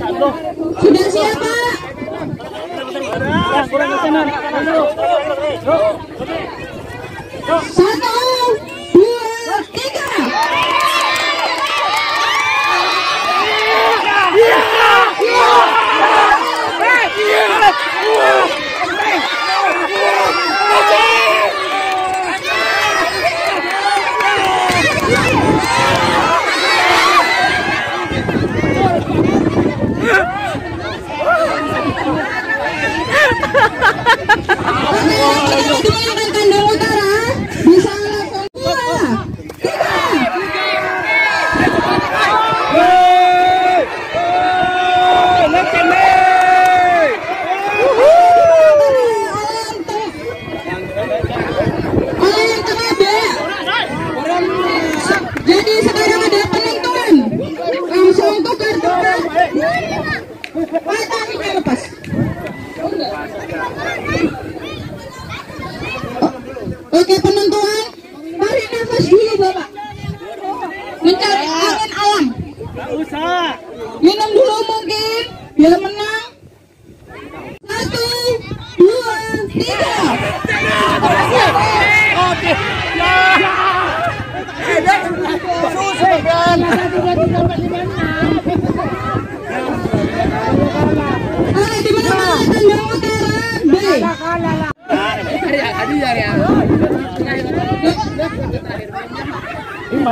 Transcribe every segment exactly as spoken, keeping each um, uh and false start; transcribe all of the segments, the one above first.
Sudah siap, Pak? Satu, dua, tiga. Dimenangkan kandang utara bisa langsung dua, tiga. Oleh yang tengah B. Jadi sekarang ada penentuan langsung tukar tukar. Matanya lepas. Oke, penentuan. Tarik nafas dulu, Bapak. Mencari angin alam. Minum dulu mungkin biar menang. Satu, dua, tiga. Oke. Susah kan. Oke, di mana kandang utara B. Lima,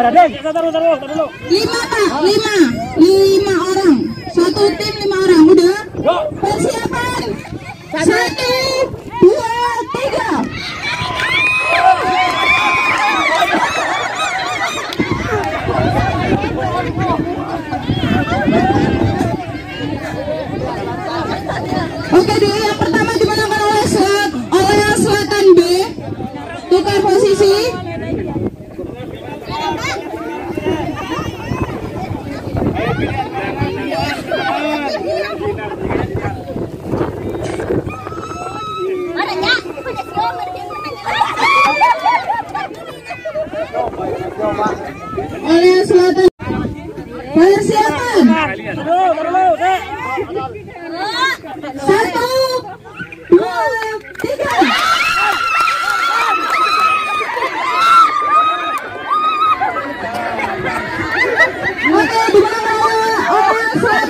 Pak, lima, lima orang, satu tim lima orang, udah? Persiapan, satu, dua, tiga. Oke, dulu yang pertama dimenangkan oleh Selat, oleh Selatan B. Tukar posisi. Oleh Selatan. Persiapan. Satu, dua, tiga. Oke, di mana oleh Selatan.